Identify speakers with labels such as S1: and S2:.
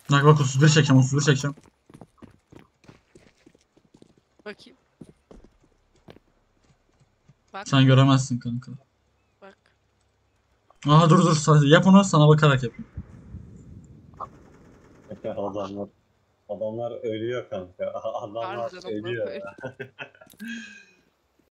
S1: Bak bak 31 çekeceğim 31 çekeceğim.
S2: Bakayım. Bak
S1: Sen göremezsin kanka.
S2: bak.
S1: Aha dur yap onu sana bakarak yapayım.
S3: Adamlar ölüyor kanka. Adamlar
S2: Harbiden amına
S3: ölüyor
S2: koyayım.
S3: ya.